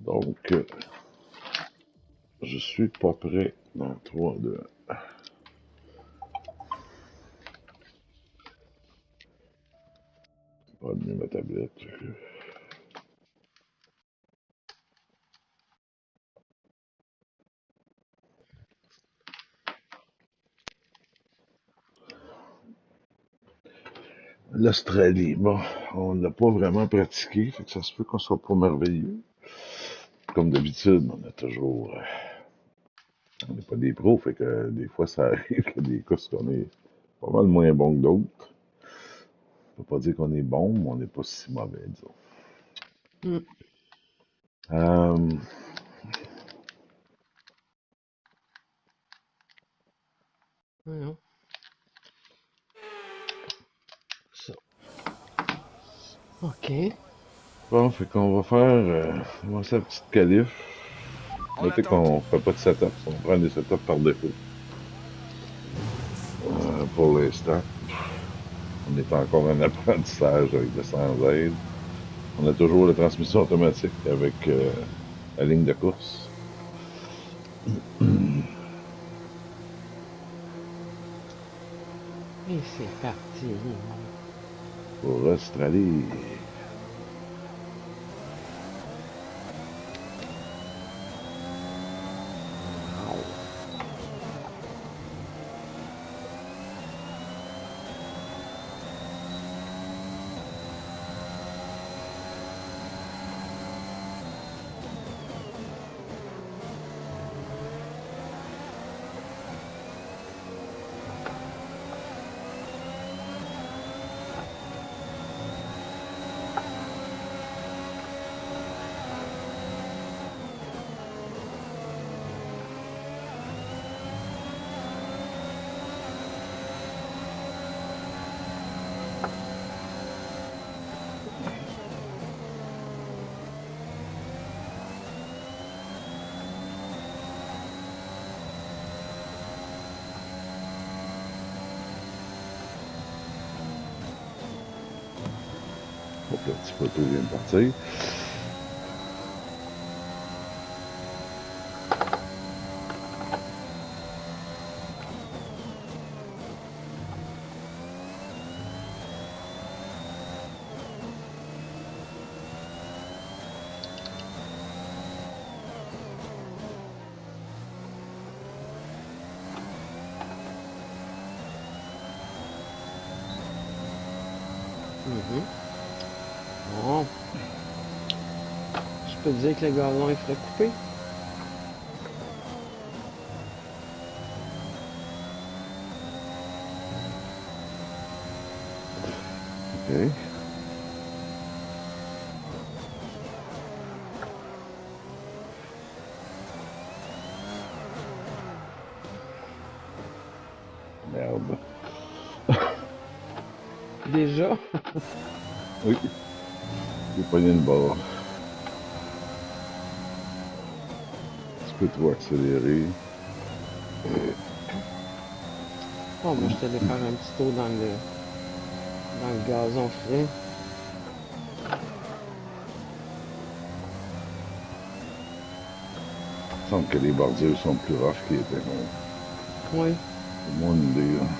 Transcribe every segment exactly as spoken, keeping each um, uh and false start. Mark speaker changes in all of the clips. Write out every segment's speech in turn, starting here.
Speaker 1: Donc, euh, je suis pas prêt dans trois, deux. Pas mieux ma tablette. L'Australie, bon, on l'a pas vraiment pratiqué, fait que ça se peut qu'on soit pas merveilleux. Comme d'habitude, on a toujours... Euh, on n'est pas des pros, fait que euh, des fois ça arrive qu'il y a des courses qu'on est pas mal moins bons que d'autres. On peut pas dire qu'on est bon, mais on n'est pas si mauvais, disons.
Speaker 2: Mm.
Speaker 1: Euh,
Speaker 2: Ouais, ça. OK.
Speaker 1: bon, fait qu'on va faire... Euh, on va faire sa petite qualif. Notez qu'on fait pas de setup, on prend des setups par défaut. Euh, pour l'instant, on est encore en apprentissage avec le sans aide. On a toujours la transmission automatique avec euh, la ligne de course.
Speaker 2: Et c'est parti.
Speaker 1: Pour Australie. Hop, le petit poteau vient de partir.
Speaker 2: Mm-hmm. Bon. Je peux te dire que le gazon est frais coupé.
Speaker 1: OK. Merde.
Speaker 2: Déjà?
Speaker 1: Oui. J'ai pogné une barre. Un petit peu trop accéléré.
Speaker 2: Bon, moi, je t'allais faire un petit tour dans le, dans le gazon frais.
Speaker 1: Il semble que les bordures sont plus rough qu'ils étaient.
Speaker 2: Oui.
Speaker 1: C'est mon idée, là.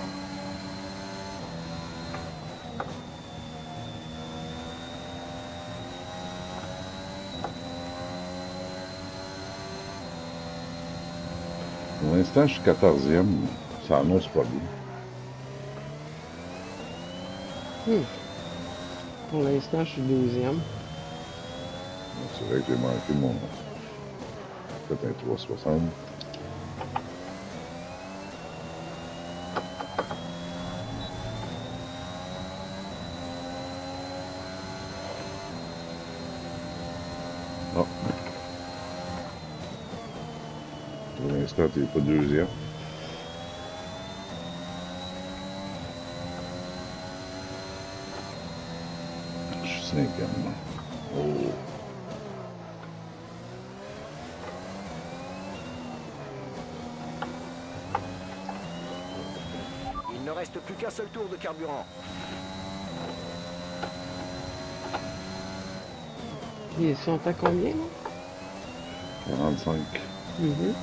Speaker 1: Pour l'instant, je suis quatorzième. Ça annonce pas bien.
Speaker 2: Hmm. Pour l'instant, je suis douzième.
Speaker 1: C'est vrai que j'ai manqué mon... Peut-être un trois cent soixante. Non. Pour l'instant, t'es pas deuxième. Je suis cinquième. Oh.
Speaker 3: Il ne reste plus qu'un seul tour de carburant.
Speaker 2: Ils sont à combien, là?
Speaker 1: quarante-cinq.
Speaker 2: Mhm.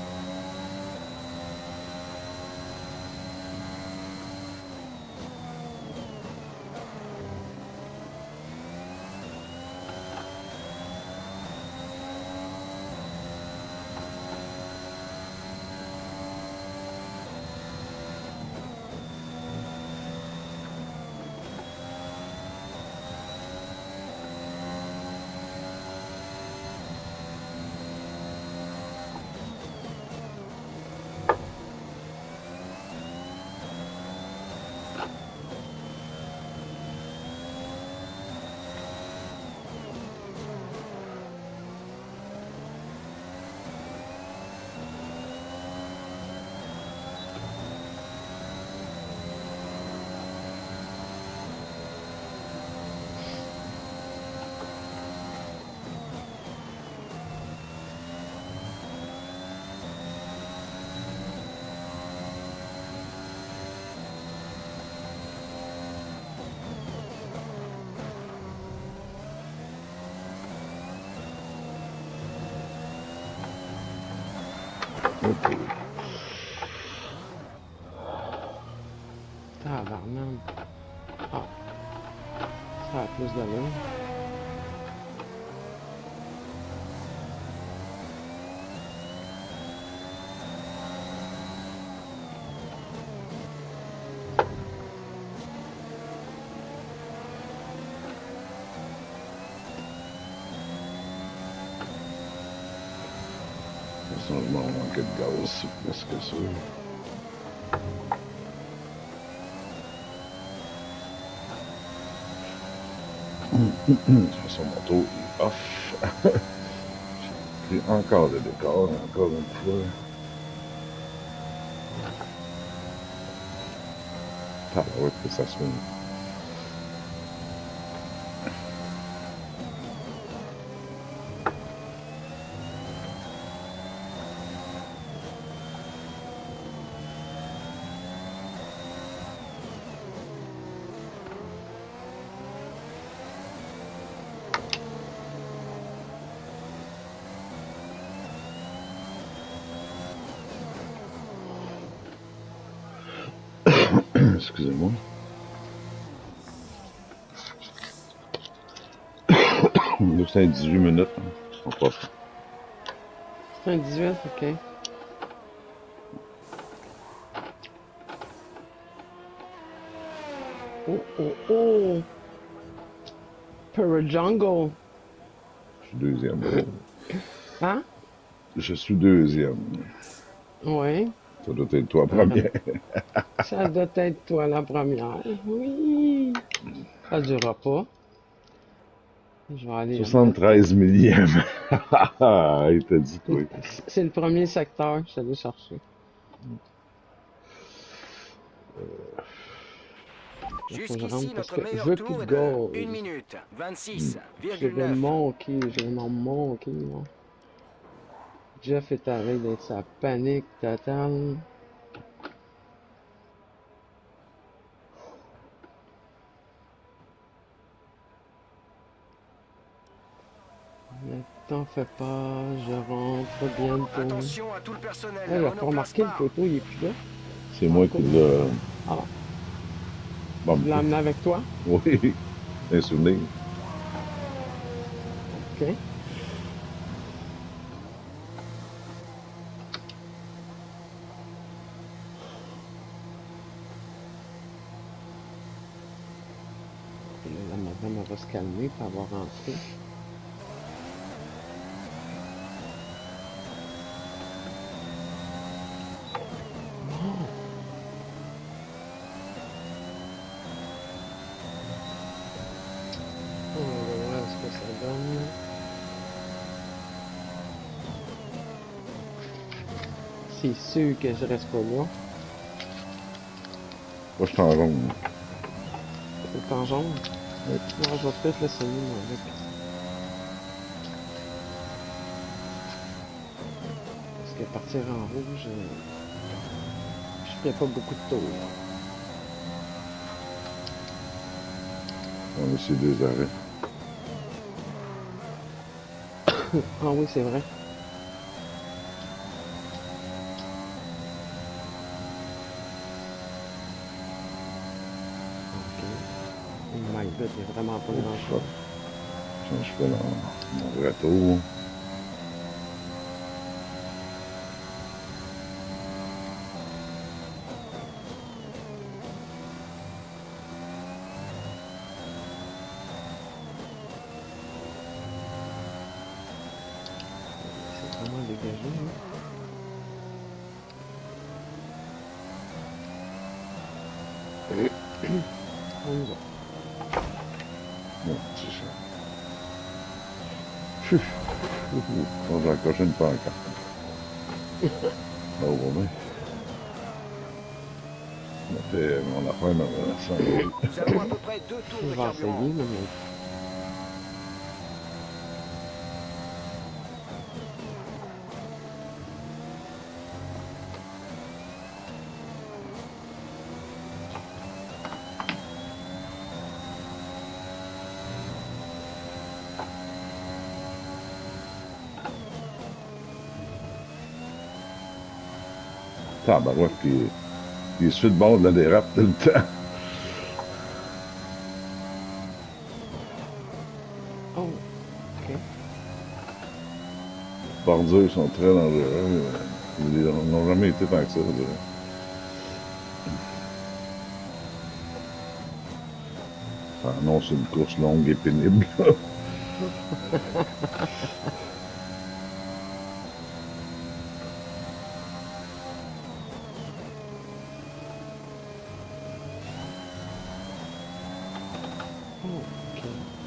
Speaker 1: Ok.
Speaker 2: Tabarnak. Ah. Ça a plus d'allure.
Speaker 1: Je m'en manquais de gaz, c'est plus que ça. De toute façon, mon tour est off. J'ai pris encore le décor, encore une fois. Ah, ouais, que ça se met. Excusez-moi. Nous sommes à dix-huit minutes. On passe.
Speaker 2: C'est un dix-huit, ok. Oh, oh, oh! Pure Jungle!
Speaker 1: Je suis deuxième.
Speaker 2: Hein?
Speaker 1: Je suis deuxième.
Speaker 2: Ouais.
Speaker 1: Ça doit être toi première.
Speaker 2: Ça doit être toi la première. Oui! Ça durera pas. Je vais aller.
Speaker 1: soixante-treize millième. Il t'a dit quoi?
Speaker 2: C'est le premier secteur que je suis allé chercher.
Speaker 3: Jusqu'ici, notre
Speaker 2: que
Speaker 3: meilleur
Speaker 2: je veux
Speaker 3: tour
Speaker 2: plus
Speaker 3: est
Speaker 2: de
Speaker 3: de
Speaker 2: gaz.
Speaker 3: une minute vingt-six
Speaker 2: Je
Speaker 3: virgule
Speaker 2: vais
Speaker 3: neuf.
Speaker 2: manquer, je vais m'en manquer, moi. Jeff est à veille d'être sa panique totale. Ne t'en fais pas, je rentre bientôt.
Speaker 3: Attention à tout le personnel.
Speaker 2: Hey, il a
Speaker 3: on ne
Speaker 2: pas remarqué le
Speaker 3: place pas.
Speaker 2: poteau, il est plus là.
Speaker 1: C'est moi qui l'ai.
Speaker 2: Ah,
Speaker 1: Bon,
Speaker 2: tu l'as amené avec toi?
Speaker 1: oui, un souvenir.
Speaker 2: Ok. Et là, la madame elle va se calmer pour avoir rentré. Oh. On va voir ce que ça donne. C'est sûr que je reste pas là.
Speaker 1: Moi, je suis en jaune.
Speaker 2: C'est en jaune?
Speaker 1: Oui.
Speaker 2: Non, je vais peut-être l'essayer, moi, avec. Parce que partir en rouge, euh, je ferais pas beaucoup de tours.
Speaker 1: On a ces deux arrêts.
Speaker 2: Ah oui, c'est vrai. écoute, il n'y a vraiment pas
Speaker 1: Oh,
Speaker 2: grand
Speaker 1: fuck.
Speaker 2: chose.
Speaker 1: Je fais mon, mon retour.
Speaker 2: C'est vraiment dégagé, hein. On y va.
Speaker 1: Bon, c'est ça. Pfff. Bon, j'ai accroché une pancarte. Oh, bon, ben. On a fait mon affaire dans le sang.
Speaker 3: Nous avons à peu près deux tours
Speaker 2: Je
Speaker 3: de
Speaker 2: vais essayer,
Speaker 3: carburant.
Speaker 2: là, mais...
Speaker 1: Tabarouette, puis il est sur le bord de la dérape tout le temps.
Speaker 2: Oh, ok.
Speaker 1: Les bordures sont très dangereux. Ils n'ont jamais été tant que ça, je dirais. Ça annonce une course longue et pénible.
Speaker 2: Oh, ok.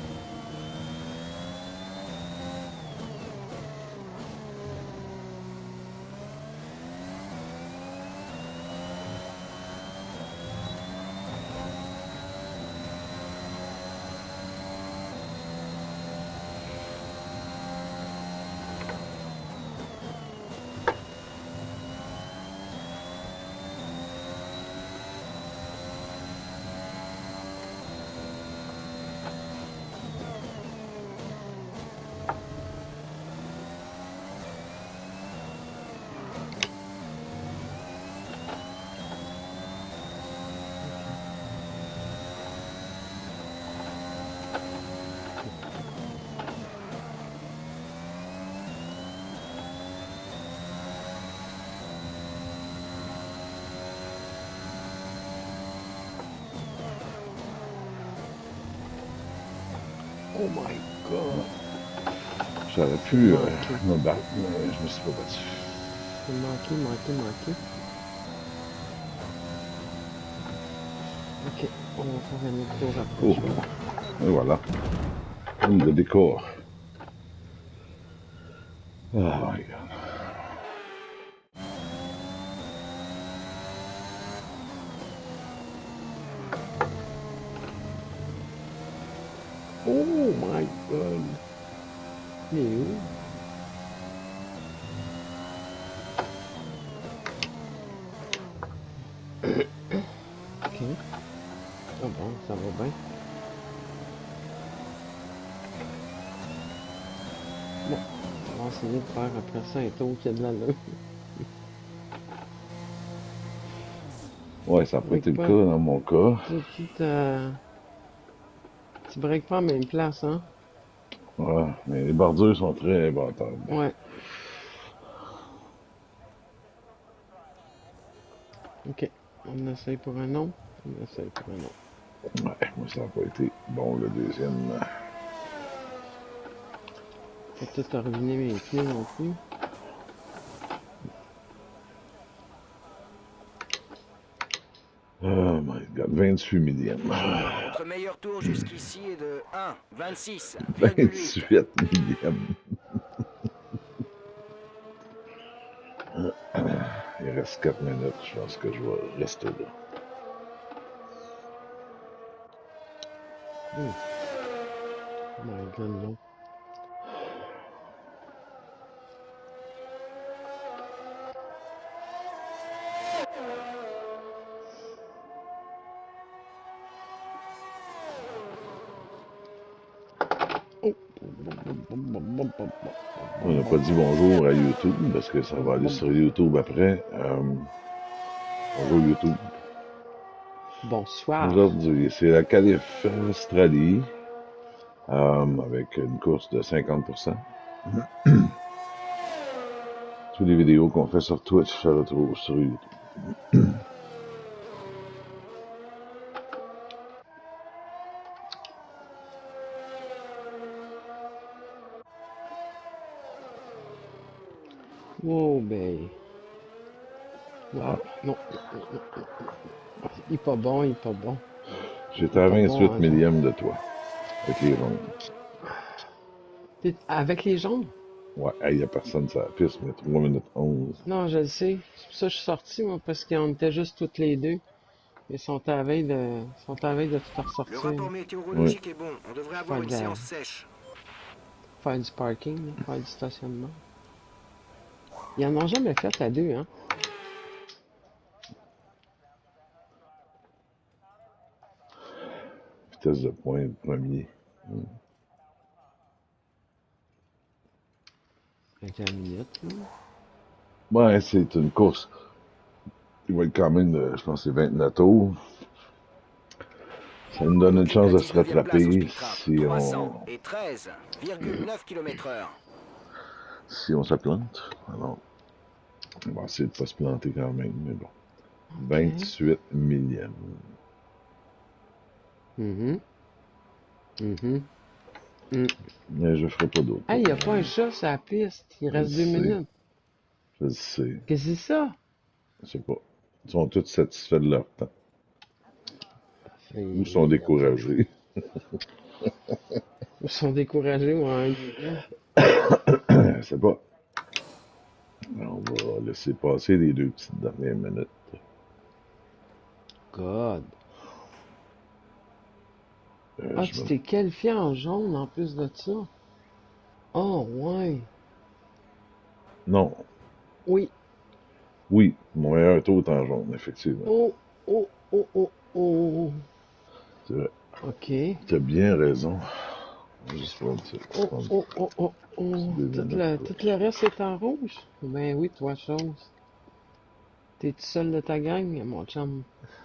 Speaker 2: Oh my god.
Speaker 1: J'aurais pu euh,
Speaker 2: Ok.
Speaker 1: me battre, mais je me suis pas battu.
Speaker 2: C'est manqué, manqué, manqué. Ok, on va faire un autre tour après.
Speaker 1: Oh, et voilà. Le décor. Oh my god.
Speaker 2: Oh my god. Mais où? Ok. Ah bon, ça va bien. Bon, on va essayer de faire après ça un tour qui a de l'allure.
Speaker 1: Ouais, ça n'a pas été le
Speaker 2: Break
Speaker 1: cas
Speaker 2: pas.
Speaker 1: dans mon cas.
Speaker 2: Tu, tu, t'as- tu breaks pas en même place, hein?
Speaker 1: Ouais, mais les bordures sont très battables.
Speaker 2: Ouais. Ok. On essaye pour un nom. On essaye pour un nom.
Speaker 1: Ouais, moi ça n'a pas été bon le deuxième.
Speaker 2: Pas tout à ruiner mes pieds non plus.
Speaker 1: Oh my god, vingt-huit millième.
Speaker 3: Votre meilleur tour jusqu'ici est de un vingt-six virgule huit.
Speaker 1: vingt-huit millième. Il reste quatre minutes, je pense que je vais rester là.
Speaker 2: Hmm. Oh my god, non. Oh.
Speaker 1: On n'a pas dit bonjour à YouTube parce que ça va aller sur YouTube après. Euh, bonjour YouTube.
Speaker 2: Bonsoir.
Speaker 1: Aujourd'hui, c'est la Qualif Australie euh, avec une course de cinquante pour cent. Toutes les vidéos qu'on fait sur Twitch se retrouvent sur YouTube.
Speaker 2: Oh, ben. Non,
Speaker 1: Ah,
Speaker 2: non, non, non, non, non. Il est pas bon, il est pas bon. Il
Speaker 1: j'étais
Speaker 2: est
Speaker 1: à
Speaker 2: pas bon,
Speaker 1: vingt-huit
Speaker 2: hein, genre.
Speaker 1: millièmes de toi, avec les rondes.
Speaker 2: T'es avec les jambes?
Speaker 1: Ouais, il n'y a personne sur la piste, mais trois minutes onze.
Speaker 2: Non, je le sais. C'est pour ça que je suis sorti, moi, parce qu'on était juste toutes les deux. Ils sont à la veille de, ils sont à la veille de tout
Speaker 3: Le
Speaker 2: ressortir, là.
Speaker 3: rapport
Speaker 1: Oui.
Speaker 3: météorologique est bon. On devrait avoir
Speaker 2: Faire
Speaker 3: une
Speaker 2: de la,
Speaker 3: séance sèche.
Speaker 2: faire du parking, là, faire du stationnement. Ils en ont jamais fait à deux, hein?
Speaker 1: Vitesse de pointe, premier. Hmm.
Speaker 2: vingt et une minutes, là.
Speaker 1: Ouais, c'est une course. Il va être quand même, euh, je pense, que c'est vingt-neuf tours. Ça nous donne
Speaker 3: On
Speaker 1: une
Speaker 3: occupe
Speaker 1: chance
Speaker 3: la
Speaker 1: de se
Speaker 3: dix-neuvième place au
Speaker 1: rattraper
Speaker 3: speed trap.
Speaker 1: si
Speaker 3: trois cents
Speaker 1: on,
Speaker 3: et treize virgule neuf kilomètres heure.
Speaker 1: si on se plante. Alors, on va essayer de ne pas se planter quand même, mais bon.
Speaker 2: OK.
Speaker 1: vingt-huit millièmes.
Speaker 2: Mhm. Mhm. Mm.
Speaker 1: Mais je ferai pas d'autres
Speaker 2: Hey,
Speaker 1: tours.
Speaker 2: il n'y a pas un chat sur la piste. Il
Speaker 1: Je le
Speaker 2: reste deux
Speaker 1: sais.
Speaker 2: minutes.
Speaker 1: Je le sais.
Speaker 2: Qu'est-ce que c'est ça?
Speaker 1: Je sais pas. Ils sont tous satisfaits de leur temps. Ou sont
Speaker 2: Ils,
Speaker 1: découragés.
Speaker 2: ils sont découragés ou un des deux.
Speaker 1: Je sais pas. On va laisser passer les deux petites dernières minutes.
Speaker 2: God.
Speaker 1: Euh,
Speaker 2: Ah,
Speaker 1: je
Speaker 2: tu
Speaker 1: me...
Speaker 2: t'es qualifié en jaune en plus de ça? Oh, ouais.
Speaker 1: Non.
Speaker 2: Oui.
Speaker 1: Oui, mon meilleur taux est en jaune, effectivement.
Speaker 2: Oh, oh, oh, oh, oh.
Speaker 1: C'est vrai.
Speaker 2: OK.
Speaker 1: Tu as bien raison. Juste pour dire,
Speaker 2: Oh,
Speaker 1: prendre
Speaker 2: oh, oh, oh, oh.
Speaker 1: deux
Speaker 2: Tout
Speaker 1: minutes.
Speaker 2: le, tout le reste est en rouge? Ben oui, toi, chose. T'es tout seul de ta gang, mon chum?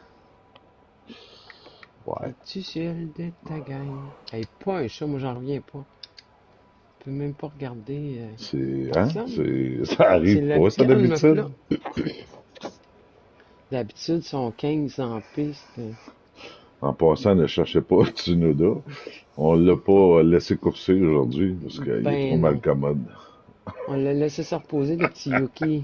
Speaker 1: Ouais.
Speaker 2: T'es-tu seul de ta gang? Hey, pas un chat, moi j'en reviens pas. Je peux même pas regarder euh,
Speaker 1: C'est. Hein?
Speaker 2: personne.
Speaker 1: C'est. Ça
Speaker 2: C'est
Speaker 1: arrive
Speaker 2: le
Speaker 1: pas, ça,
Speaker 2: calme
Speaker 1: d'habitude.
Speaker 2: plat. D'habitude, ils sont quinze en piste.
Speaker 1: En passant, ne cherchez pas Tsunoda. On l'a pas laissé courser aujourd'hui parce qu'il est trop
Speaker 2: Ben
Speaker 1: mal
Speaker 2: non.
Speaker 1: commode.
Speaker 2: On l'a laissé se reposer, le petit Yuki.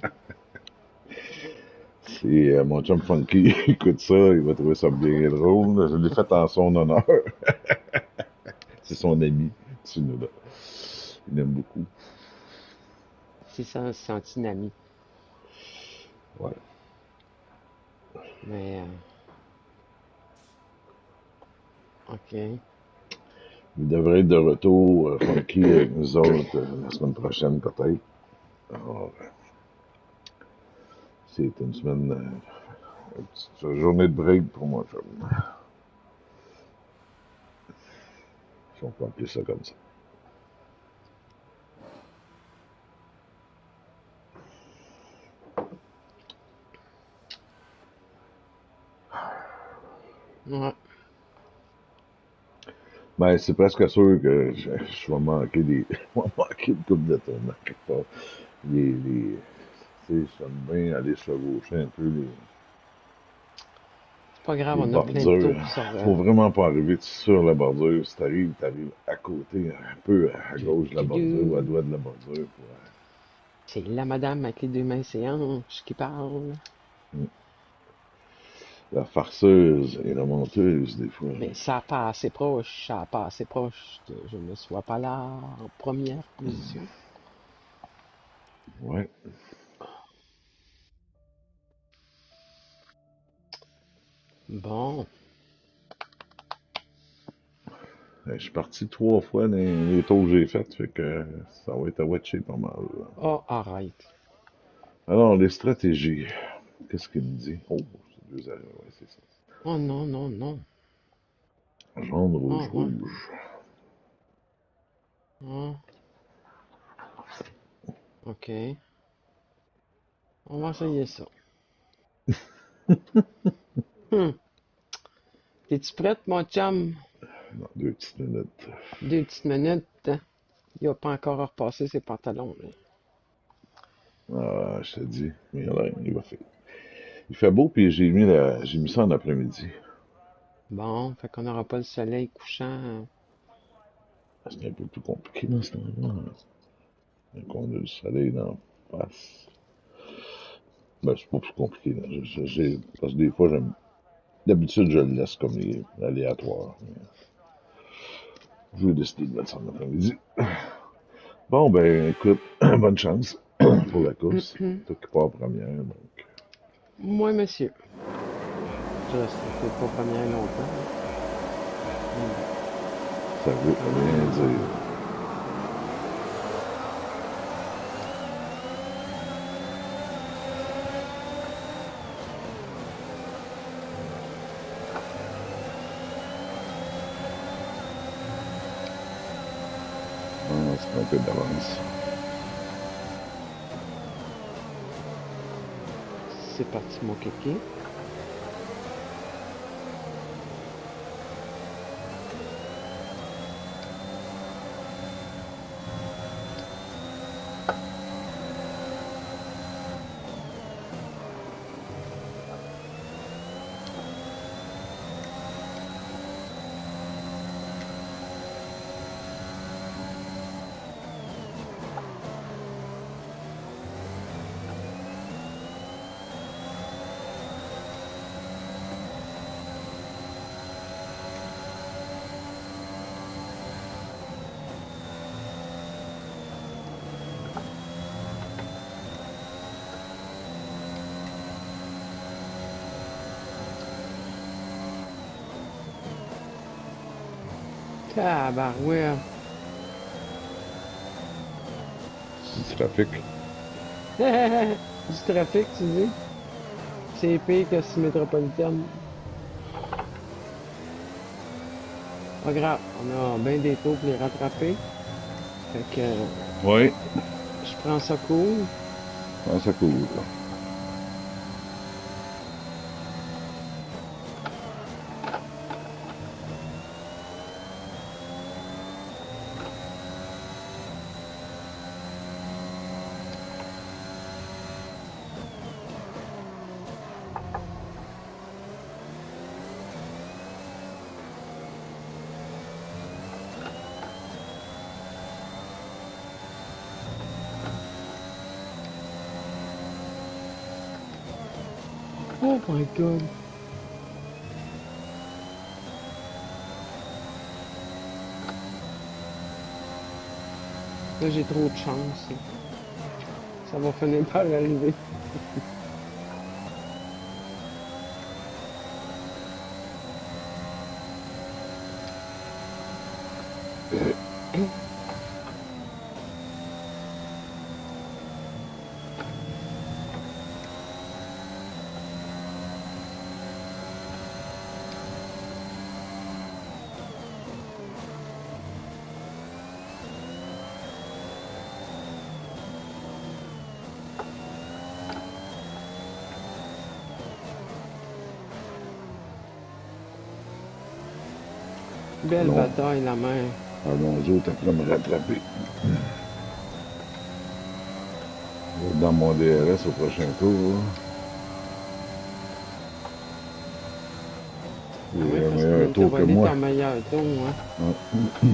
Speaker 1: Si euh, mon chum Funky écoute ça, il va trouver ça bien drôle. Je l'ai fait en son honneur. C'est son ami, Tsunoda. Il aime beaucoup.
Speaker 2: C'est son, son petit ami.
Speaker 1: Ouais.
Speaker 2: Mais, euh, OK.
Speaker 1: Il devrait être de retour, euh, Funky, avec nous autres euh, la semaine prochaine, peut-être. Alors, euh, c'est une semaine, euh, une petite journée de break pour moi, chum. Si on peut appeler ça comme ça.
Speaker 2: Ouais.
Speaker 1: Ben, c'est presque sûr que je, je vais manquer des. Je vais manquer une coupe de tournoi quelque part. Les. les tu sais, j'aime bien aller chevaucher un peu les,
Speaker 2: C'est pas grave,
Speaker 1: les
Speaker 2: on a plein de
Speaker 1: bordures.
Speaker 2: tours sur... Euh,
Speaker 1: Faut vraiment pas arriver sur la bordure. Si t'arrives, t'arrives à côté, un peu à
Speaker 2: du,
Speaker 1: gauche de la
Speaker 2: du,
Speaker 1: bordure ou à
Speaker 2: du.
Speaker 1: droite de la bordure. Pour,
Speaker 2: C'est la madame avec les deux mains ses hanches qui parle.
Speaker 1: euh, la farceuse et la menteuse, des fois.
Speaker 2: Mais ça a pas assez proche, ça a pas assez proche que je ne sois pas là en première position.
Speaker 1: Ouais.
Speaker 2: Bon.
Speaker 1: Je suis parti trois fois dans les tours que j'ai fait, fait que ça va être à watcher pas mal.
Speaker 2: Oh, arrête.
Speaker 1: Alors, les stratégies. Qu'est-ce qu'il me dit? Oh, c'est deux erreurs, ouais, c'est ça.
Speaker 2: Oh non, non, non.
Speaker 1: Jaune, rouge,
Speaker 2: Oh, ouais.
Speaker 1: rouge.
Speaker 2: Oh, OK. On va essayer ça. Hmm. T'es-tu prête, mon chum?
Speaker 1: Dans deux petites minutes.
Speaker 2: Deux petites minutes. Il a pas encore repassé ses pantalons. Là.
Speaker 1: Ah, je te dis. Il, a l'air- il va faire. Il fait beau, puis j'ai mis, la... j'ai mis ça en après-midi.
Speaker 2: Bon, fait qu'on n'aura pas le soleil couchant.
Speaker 1: C'est un peu plus compliqué dans ce temps-là. Donc, on a le soleil dans la face. Ben, c'est pas plus compliqué. Là. Je, je- j'ai- parce que des fois, j'aime. D'habitude, je le laisse comme il est aléatoire. Mais je vais décider de mettre ça en après-midi. Bon, ben, écoute, bonne chance pour la course. Toi qui pars première, donc.
Speaker 2: Moi, monsieur. Je resterai peut-être pas première longtemps.
Speaker 1: Ça veut rien dire. Ah, c'est un peu d'avance.
Speaker 2: C'est parti, mon kéké. Tabarouette.
Speaker 1: C'est du trafic.
Speaker 2: Du trafic, tu dis? C'est pire que si métropolitaine. Pas grave, on a bien des taux pour les rattraper. Fait que
Speaker 1: Oui.
Speaker 2: je prends ça cool.
Speaker 1: Ah, ça coule, là.
Speaker 2: Oh my god. Là, j'ai trop de chance. Ça va finir par arriver. Belle
Speaker 1: Non.
Speaker 2: bataille, la mère.
Speaker 1: Alonso est en train de me rattraper. Je vais être dans mon D R S au prochain tour. Là. Il
Speaker 2: Oui,
Speaker 1: a un
Speaker 2: parce
Speaker 1: meilleur
Speaker 2: que
Speaker 1: tour
Speaker 2: t'as
Speaker 1: que
Speaker 2: volé
Speaker 1: moi.
Speaker 2: ton meilleur tour, hein.
Speaker 1: Ouais.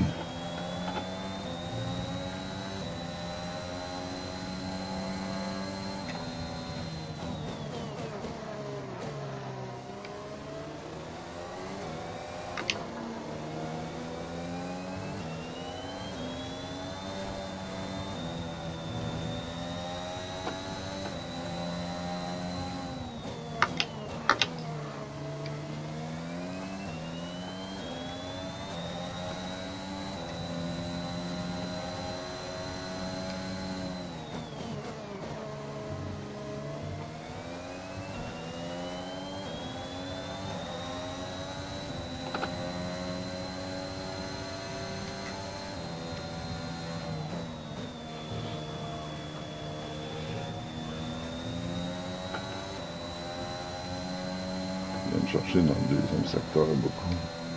Speaker 1: chercher dans le deuxième secteur beaucoup.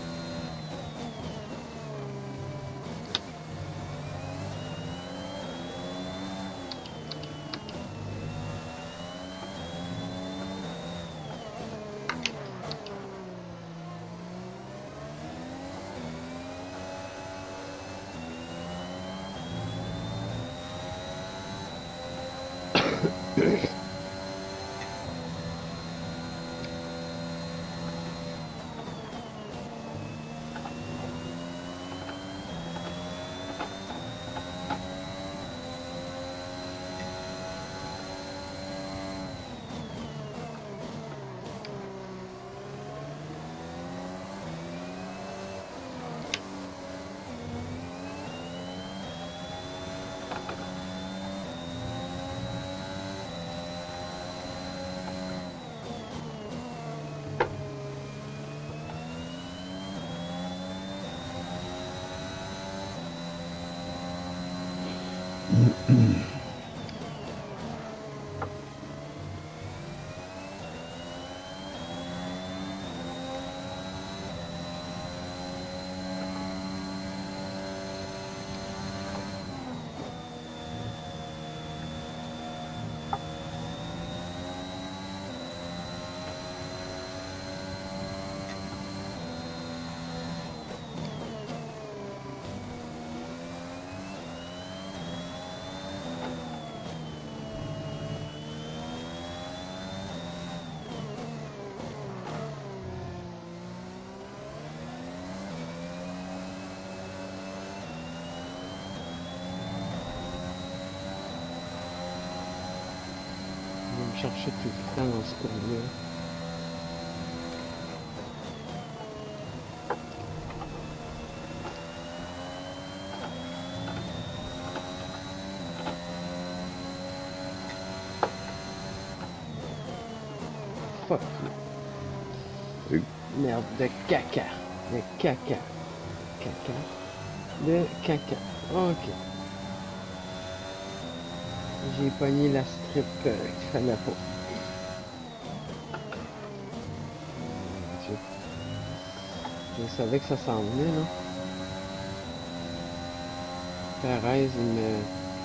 Speaker 2: Chercher tout le temps dans ce cours-là. Fuck you. Merde de caca. De caca. Caca. De caca. Ok. J'ai pogné la strip euh, qu'il fallait pas. Je, je savais que ça s'en venait, là. Perez, il me...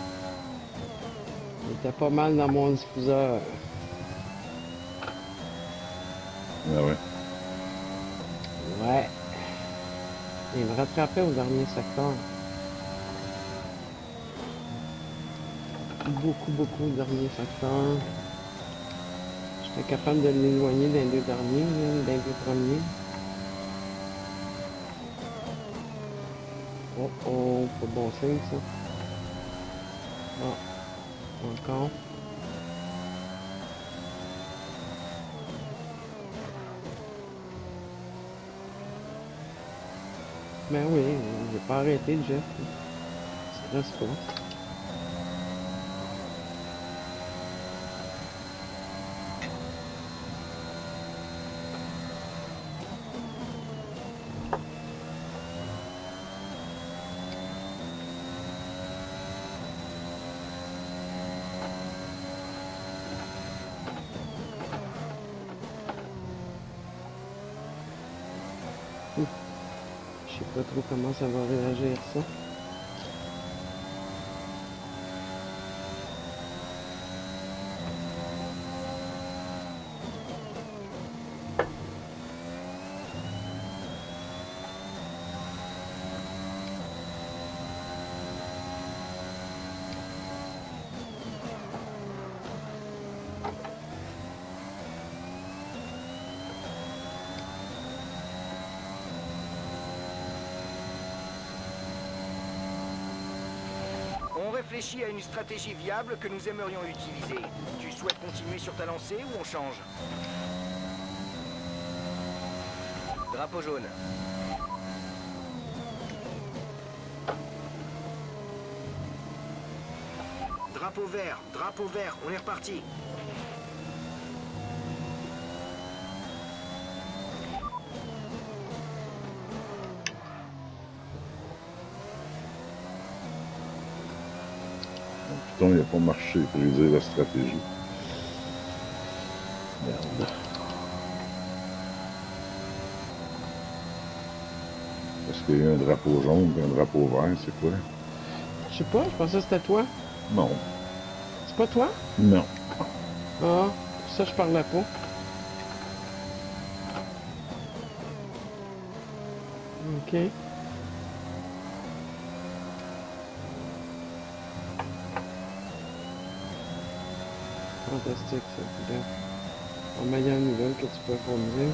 Speaker 2: Il était pas mal dans mon diffuseur.
Speaker 1: Ah ouais?
Speaker 2: Ouais. Il me rattrapait au dernier secteur. Beaucoup, beaucoup au dernier secteur. J'étais capable de l'éloigner d'un deux derniers, d'un deux premiers. Oh oh, pas bon signe ça. Ah, encore. Ben oui, j'ai pas arrêté le Jeff. Ça reste pas. Je sais pas trop comment ça va réagir ça.
Speaker 3: On réfléchit à une stratégie viable que nous aimerions utiliser. Tu souhaites continuer sur ta lancée ou on change? Drapeau jaune. Drapeau vert, drapeau vert, on est reparti.
Speaker 1: Putain, il n'a pas marché, pour dire la stratégie. Merde. Parce qu'il y a eu un drapeau jaune et un drapeau vert, c'est quoi?
Speaker 2: Je sais pas, je pensais que c'était toi.
Speaker 1: Non.
Speaker 2: C'est pas toi?
Speaker 1: Non.
Speaker 2: Ah, ça je parlais pas. Ok. Fantastique ça. Bien. La meilleure nouvelle que tu peux fournir.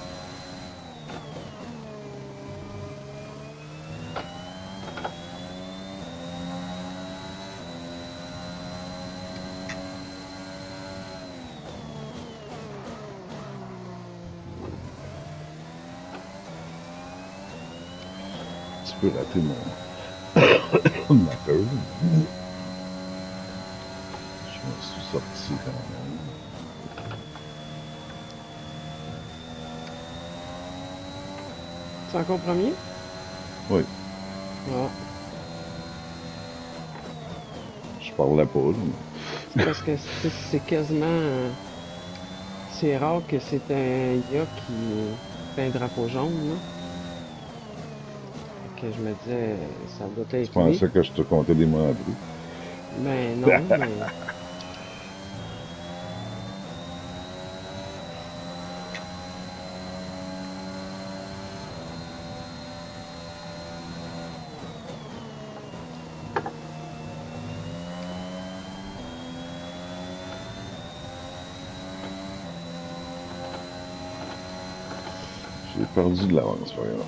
Speaker 1: Tu peux rater mon... ma peur. Je me suis sorti quand même.
Speaker 2: C'est encore premier?
Speaker 1: Oui.
Speaker 2: Ah.
Speaker 1: Je parlais pas, là.
Speaker 2: C'est parce que c'est c'est quasiment... euh, C'est rare que c'est un gars qui fait un drapeau jaune, là. Fait que je me disais, ça doit
Speaker 1: Tu
Speaker 2: être lui.
Speaker 1: pensais que je te comptais des mots appris.
Speaker 2: Ben non, mais...
Speaker 1: J'ai perdu de l'avance, par exemple.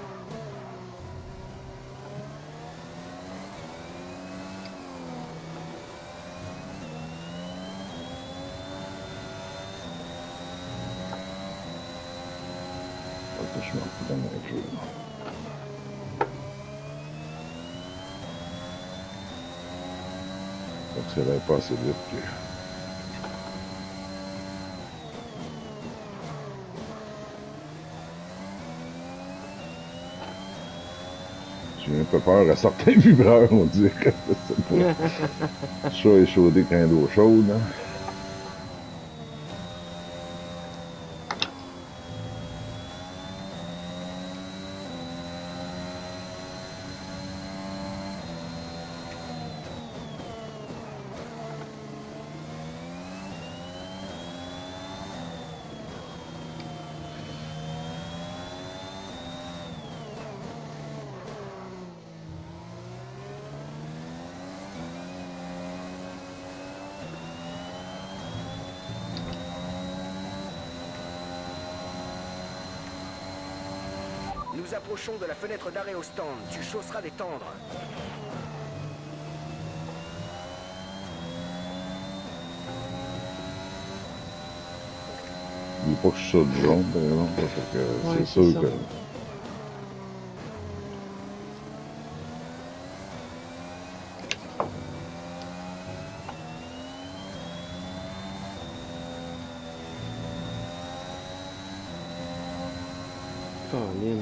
Speaker 1: Je me refais dans le jeu. Donc ça va pas assez vite que... J'ai un peu peur à certains vibreurs, on dirait que c'est pas... Chat échaudé qu'un d'eau chaude, hein.
Speaker 3: Nous approchons de la fenêtre d'arrêt au stand. Tu chausseras des tendres.
Speaker 1: Il faut pas que je saute jaune, par exemple, parce que
Speaker 2: Ouais,
Speaker 1: c'est
Speaker 2: c'est
Speaker 1: sûr
Speaker 2: ça.
Speaker 1: que...
Speaker 2: Colin.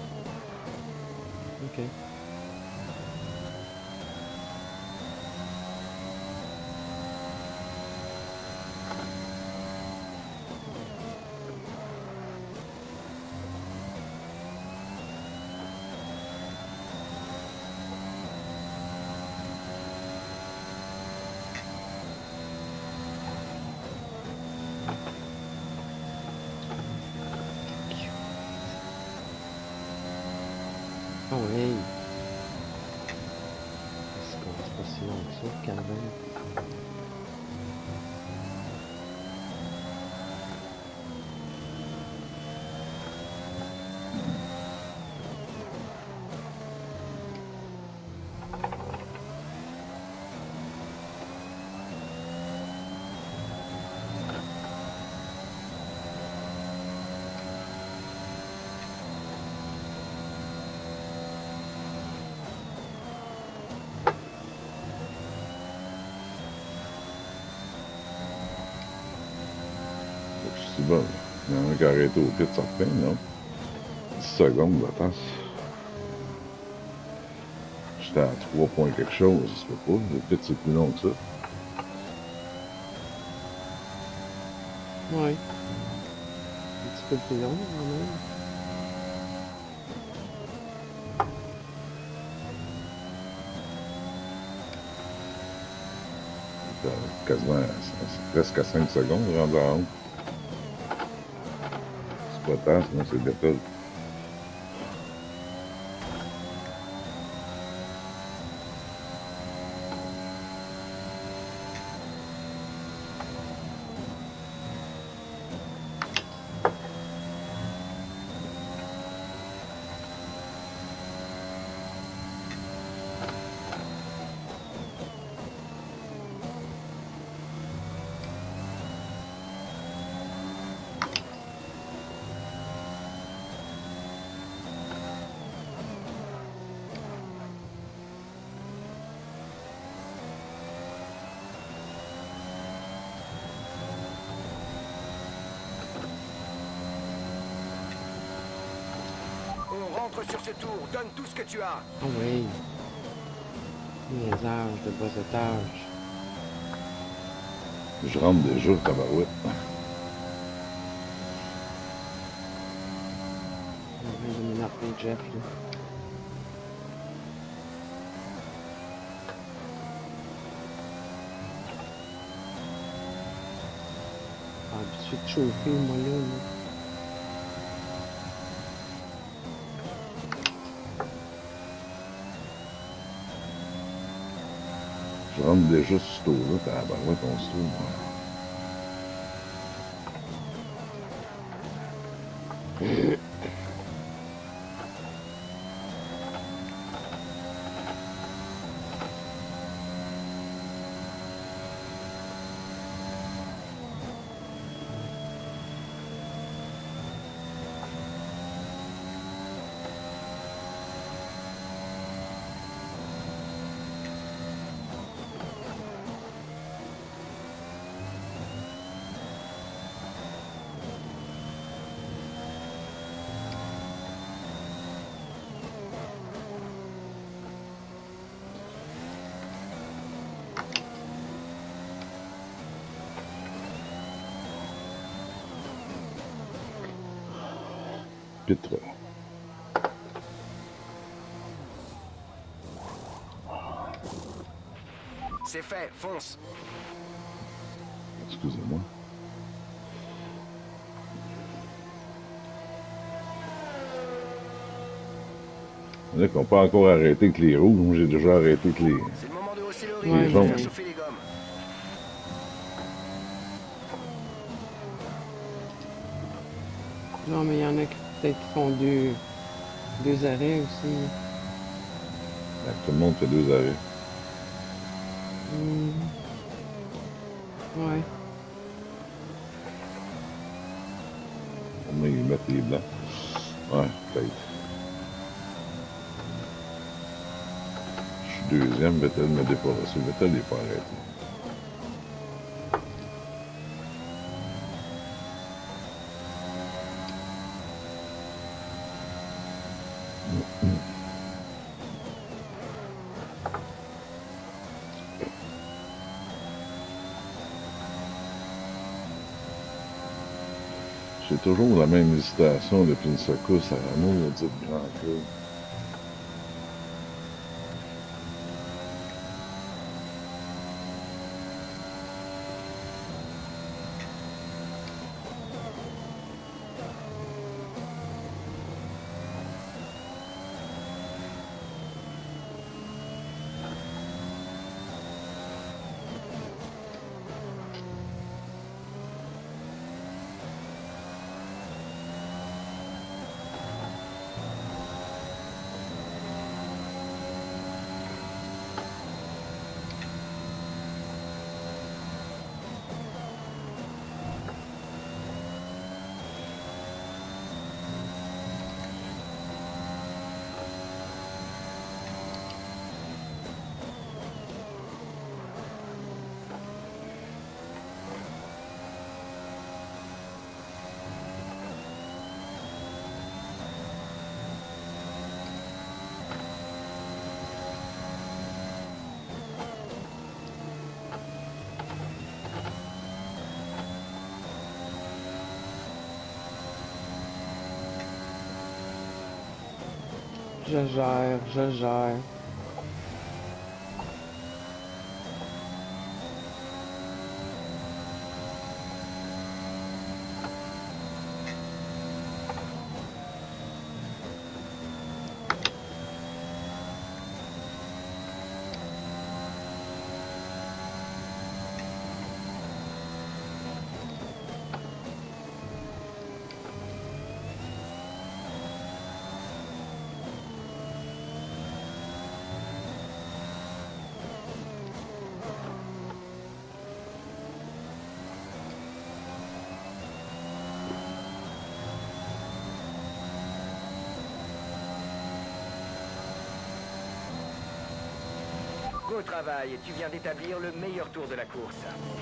Speaker 2: Ok. Ah ouais. Est-ce qu'on c'est pas si long que ça, Calvin?
Speaker 1: Je suis bon. Il y en a un qui a arrêté au pit certain, non? dix secondes, attends. J'étais à trois points quelque chose, ça se peut pas. Le pit, c'est plus long que ça.
Speaker 2: Ouais. Un petit peu plus long, quand même.
Speaker 1: Quasiment, c'est presque à cinq secondes, rendu en haut. C'est pas tant, sinon c'est décolle.
Speaker 3: On rentre sur ce tour, donne tout ce que tu as.
Speaker 2: Ah oui. Niaisage de bas étage.
Speaker 1: Je rentre déjà, tabarouette.
Speaker 2: On vient de m'énerver, Jeff, là. Ah, habitué de chauffer, moi, là, là.
Speaker 1: Je rentre déjà sur ce tour-là, tabarouette, on se trouve. Pitre.
Speaker 3: C'est fait, fonce.
Speaker 1: Excusez-moi. Il y en a qui n'ont pas encore arrêté avec les rouges, moi j'ai déjà arrêté avec les...
Speaker 3: C'est le moment de hausser le
Speaker 2: Ouais,
Speaker 3: rythme et de
Speaker 1: mais-
Speaker 3: faire chauffer les gommes.
Speaker 2: Non, mais il y en a qui peut-être font deux, deux arrêts aussi.
Speaker 1: Ben, tout le monde fait deux arrêts.
Speaker 2: Hmm. Ouais.
Speaker 1: Au moins, ils mettent les blancs. Ouais, peut-être. Je suis deuxième, Vettel me dépasse. Vettel n'est pas arrêté. J'ai toujours la même hésitation depuis une secousse à Renault, il a dit de grand cœur.
Speaker 2: Je gère, je gère.
Speaker 3: au travail. Tu viens d'établir le meilleur tour de la course.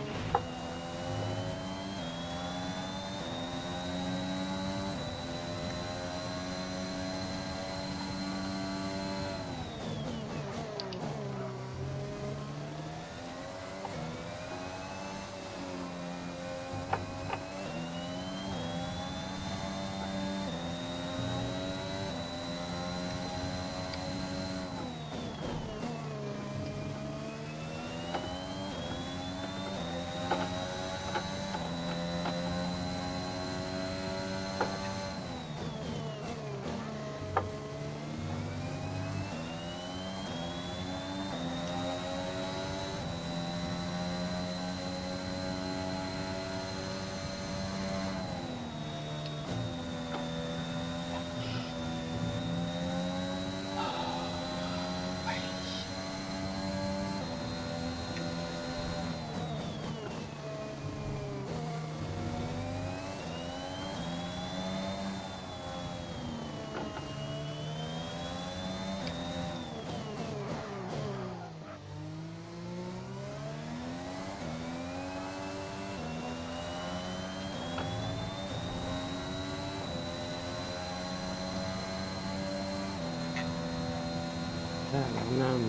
Speaker 2: Ah, non,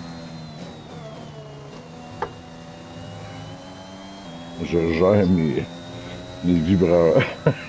Speaker 1: Je gère mes, mes vibreurs.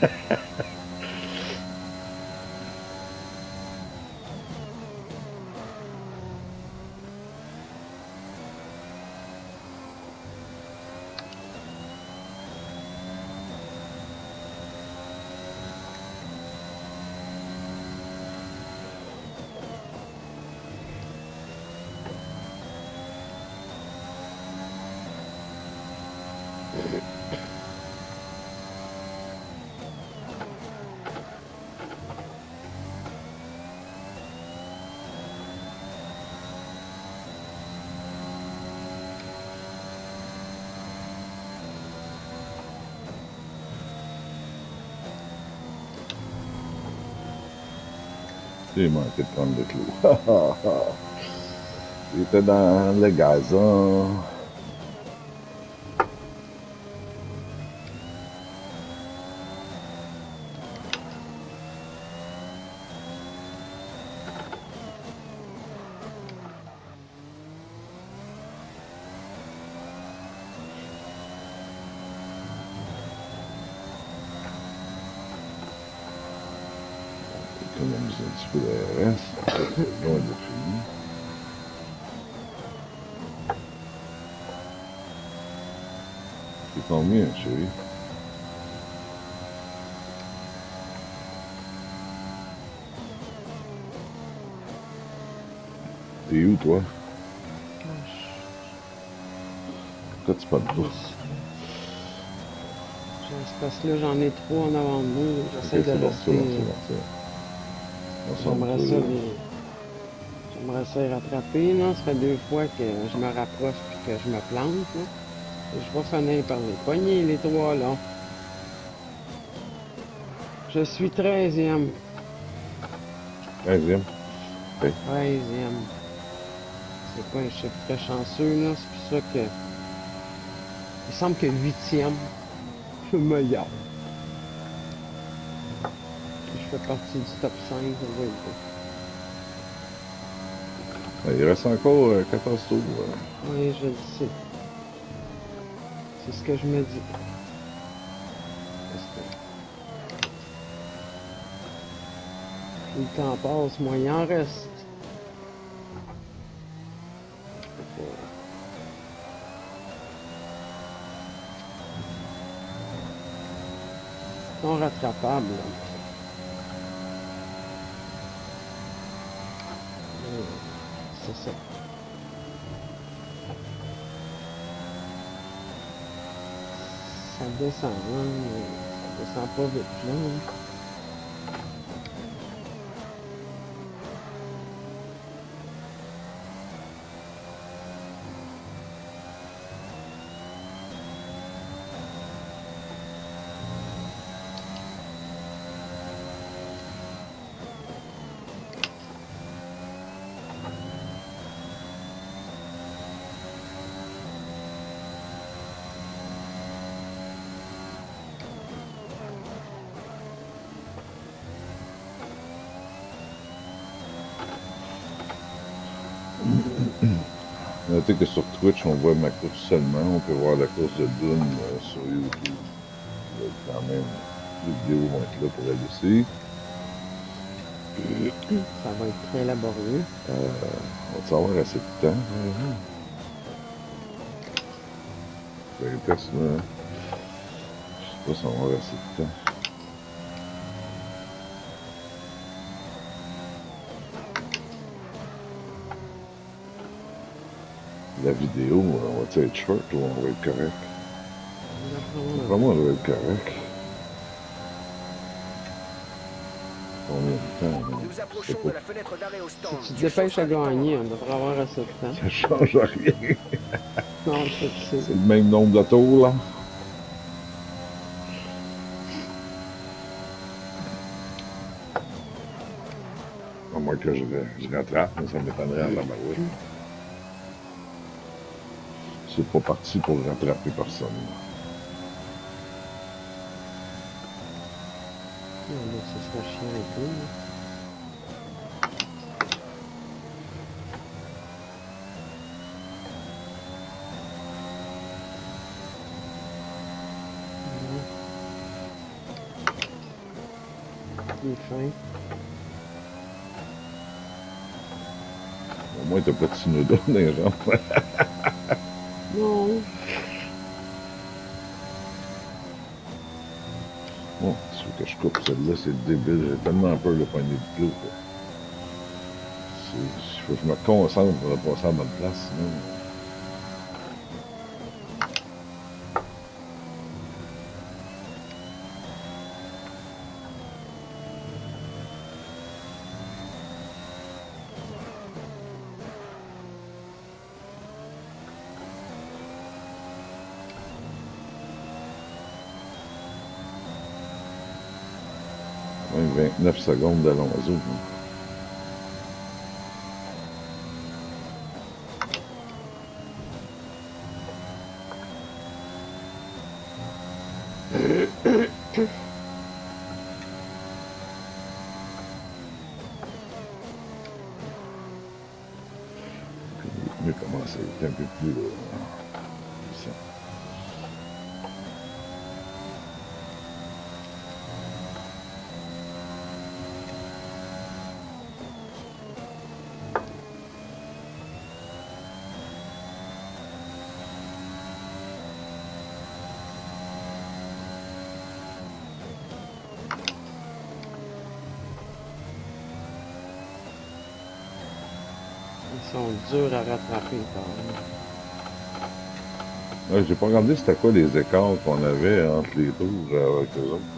Speaker 1: J'ai manqué de prendre le clou. J'étais dans le gazon. Économiser un petit peu de reste. C'est loin de fini. C'est combien, chérie? T'es où, toi? Pourquoi tu parles pas?
Speaker 2: c'est parce que là, j'en ai trois en avant de moi. J'essaie
Speaker 1: Ok,
Speaker 2: de
Speaker 1: c'est bon,
Speaker 2: rester.
Speaker 1: c'est bon, c'est bon, c'est bon. On s'en
Speaker 2: J'aimerais
Speaker 1: va.
Speaker 2: ça, les... J'aimerais ça y rattraper, là. Ça fait deux fois que je me rapproche et que je me plante, là. Et je vais finir par les poignées, les trois, là. Je suis treizième.
Speaker 1: Treizième. Ok.
Speaker 2: Treizième. C'est pas un chiffre très chanceux, là. C'est pour ça que... Il semble que huitième, je suis meilleur. Je fais partie du top cinq, on va y
Speaker 1: Ah, il reste encore euh, quatorze tours. euh.
Speaker 2: Oui, je le sais. C'est ce que je me dis. Parce que plus le temps passe, moins il en reste. Ils sont rattrapables, là. Euh, C'est ça. Ça descend, hein, mais ça descend pas vite, là. Hein.
Speaker 1: Notez que sur Twitch, on voit ma course seulement. On peut voir la course de Dune euh, sur YouTube. Il y a quand même, les vidéos vont être là pour la laisser.
Speaker 2: Ça va être très laborieux.
Speaker 1: Euh, on va avoir assez de temps. Mm-hmm. C'est intéressant, hein? Je sais pas si on va avoir assez de temps. La vidéo, on va être short ou on va être correct? Vraiment, on va être correct. Combien de temps?
Speaker 3: Nous approchons de la fenêtre d'arrêt au stand.
Speaker 2: Si tu te dépêches à gagner, on devrait avoir assez de temps.
Speaker 1: Ça change rien.
Speaker 2: Non, je sais.
Speaker 1: C'est le même nombre de tours, là. À moins que je, je rattrape, mais ça m'étonnerait en la barouette. C'est pas parti pour rattraper personne.
Speaker 2: Non, là, ce serait chiant un peu. Là. Il est fin.
Speaker 1: Au moins, t'as pas de Tsunoda dans les jambes.
Speaker 2: Non.
Speaker 1: Bon, c'est sûr que je coupe celle-là, c'est débile. J'ai tellement peur de pogner de clou. Il faut que je me concentre pour passer à la bonne place, sinon. vingt-neuf secondes d'Alonso. Mieux commencer à être un peu plus euh, puissant.
Speaker 2: Ils sont durs à rattraper quand même.
Speaker 1: Ouais, j'ai pas regardé c'était quoi les écarts qu'on avait entre les tours euh, avec eux autres.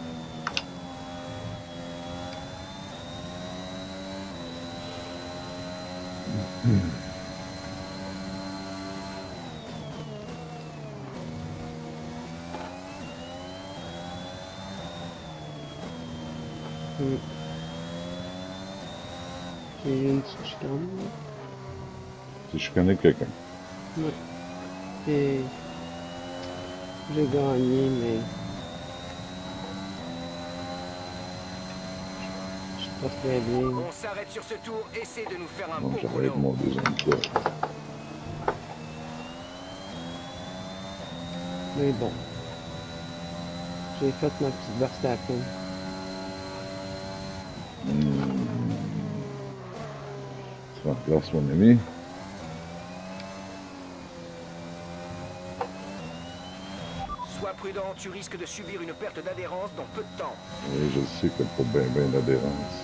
Speaker 2: Hmm. J'ai eu une petite chicane.
Speaker 1: Si je connais quelqu'un.
Speaker 2: Ouais. Et j'ai gagné, mais je suis pas très bien.
Speaker 3: On s'arrête sur ce tour, essaie de nous faire un
Speaker 1: Bon,
Speaker 3: bon
Speaker 1: j'arrête
Speaker 3: chrono.
Speaker 1: mon deuxième tour.
Speaker 2: Mais bon. J'ai fait ma petite Verstappen.
Speaker 1: Mmh. Tu remplaces mon ami.
Speaker 3: Sois prudent, tu risques de subir une perte d'adhérence dans peu de temps.
Speaker 1: Oui, je sais qu'il n'y a pas bien bien d'adhérence.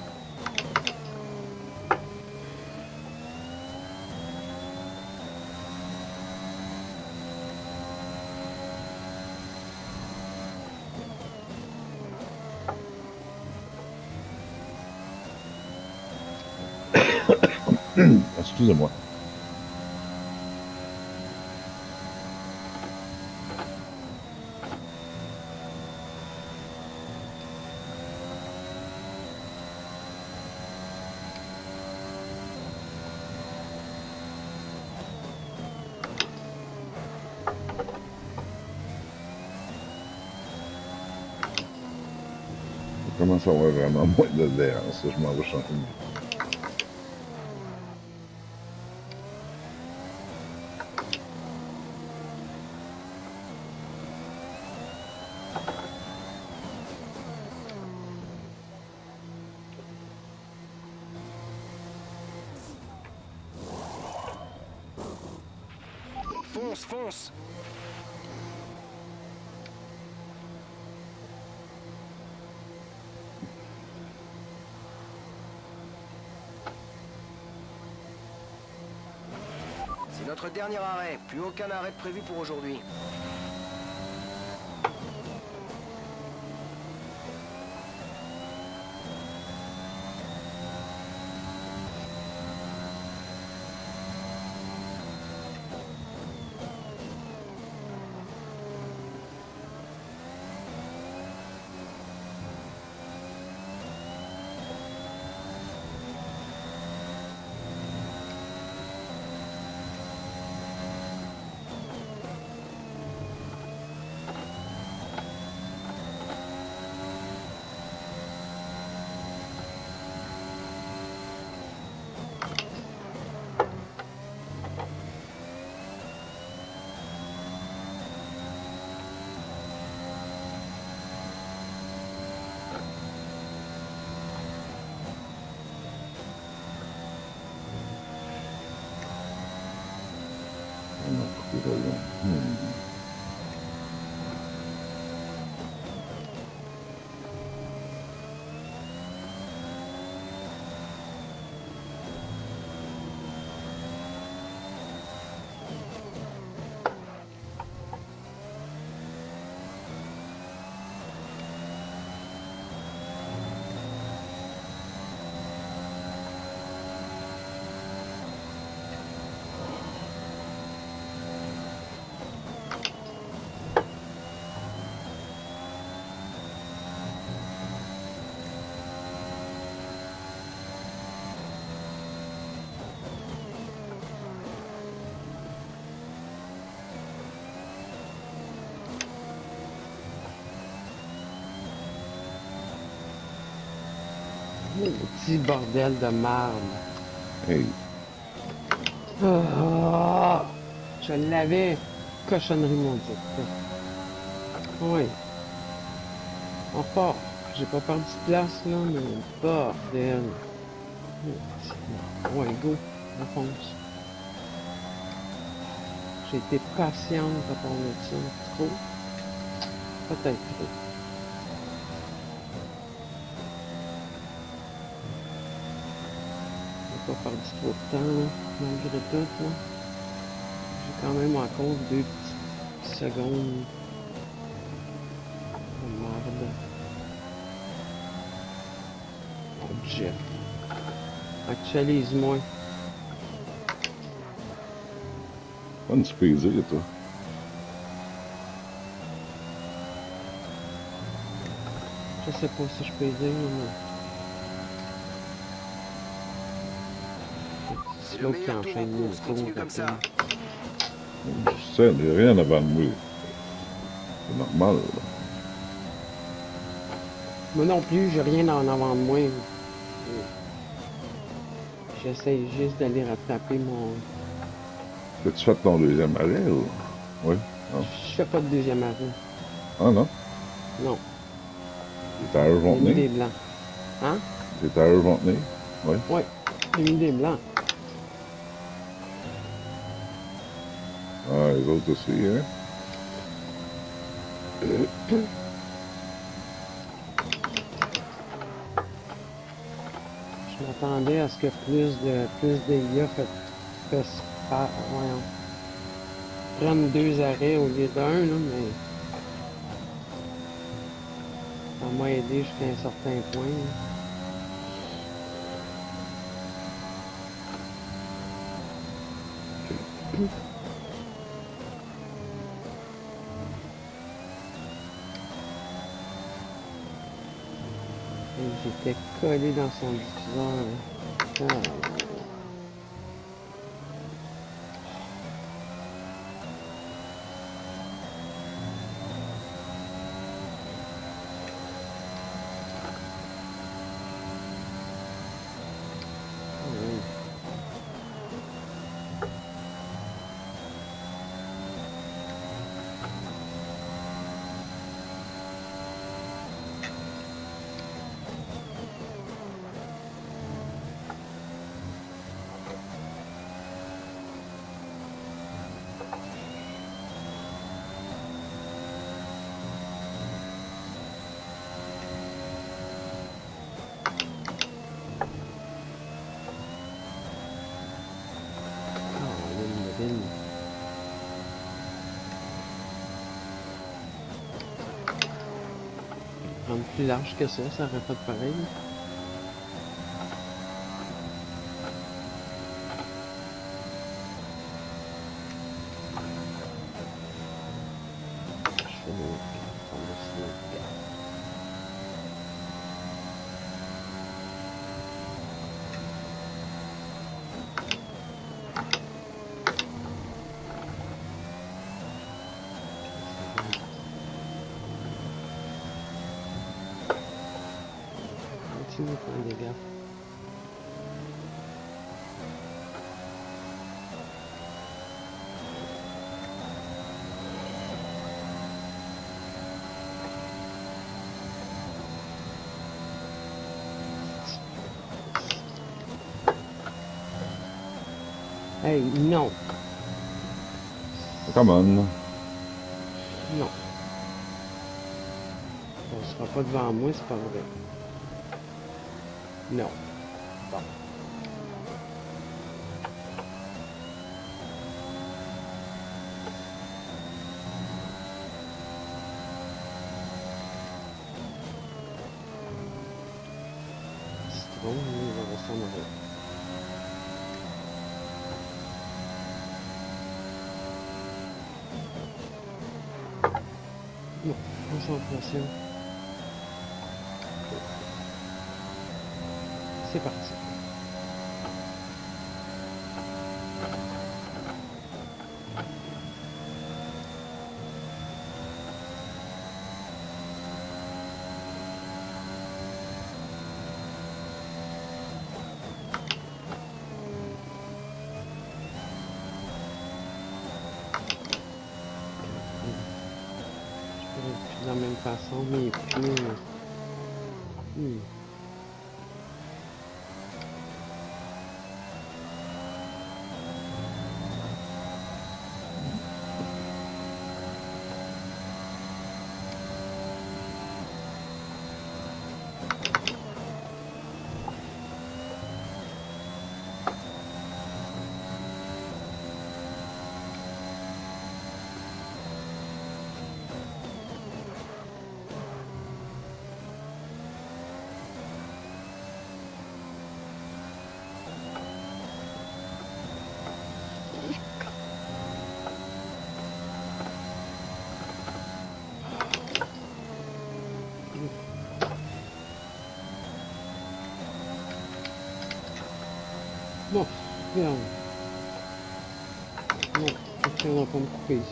Speaker 1: Excusez-moi. Je commence à avoir vraiment moins d'adhérence. Je m'en vais changer.
Speaker 3: Fonce, fonce. C'est notre dernier arrêt. Plus aucun arrêt de prévu pour aujourd'hui.
Speaker 1: Hmm.
Speaker 2: Le petit bordel de marde.
Speaker 1: Hey,
Speaker 2: Ah, je l'avais. Cochonnerie maudite. Oui. On repart. J'ai pas perdu de place là, mais bordel. Ouais, go. On fonce. J'ai été patiente à part de ça. Trop. Peut-être trop. J'ai pas perdu trop de temps là, malgré tout là. J'ai quand même encore deux petites secondes. Oh, merde. Objet. Actualise-moi.
Speaker 1: pas une spaisée, toi.
Speaker 2: Je sais pas si je peux aider, mais...
Speaker 3: C'est le meilleur tour en course. Continue comme ça.
Speaker 1: Je sais, il n'y a rien avant de moi. C'est normal, là.
Speaker 2: Moi non plus, j'ai rien en avant de moi. J'essaie juste d'aller rattraper mon...
Speaker 1: As-tu fait ton deuxième arrêt, ou? Oui? Non?
Speaker 2: Je fais pas de deuxième arrêt.
Speaker 1: Ah, non?
Speaker 2: Non.
Speaker 1: T'es à eux vont
Speaker 2: J'ai mis des
Speaker 1: tenir?
Speaker 2: blancs. Hein?
Speaker 1: T'es à eux vont tenir? Oui?
Speaker 2: Ouais. J'ai mis des blancs.
Speaker 1: Ah, les autres aussi, hein?
Speaker 2: Je m'attendais à ce que plus de plus de gars fassent pas, voyons, prennent deux arrêts au lieu d'un, là, mais ça m'a aidé jusqu'à un certain point. Là. J'étais collé dans son diffuseur. Ah. prendre plus large que ça, ça aurait pas de pareil. Je fais le par-dessus le gap. Continue pour les dégâts. Hey, non,
Speaker 1: Come on.
Speaker 2: non. On sera pas devant moi, c'est pas vrai. Non. Bon. Citron, lui, il va rester en arrière. Non, concentration. C'est parti. Je pourrais plus de la même façon, mais plus... Hmm. Bon, regarde. Non, je ne va pas me couper ici.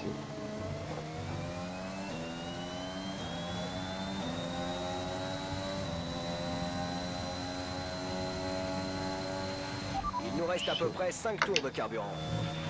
Speaker 3: Il nous reste à peu près cinq tours de carburant.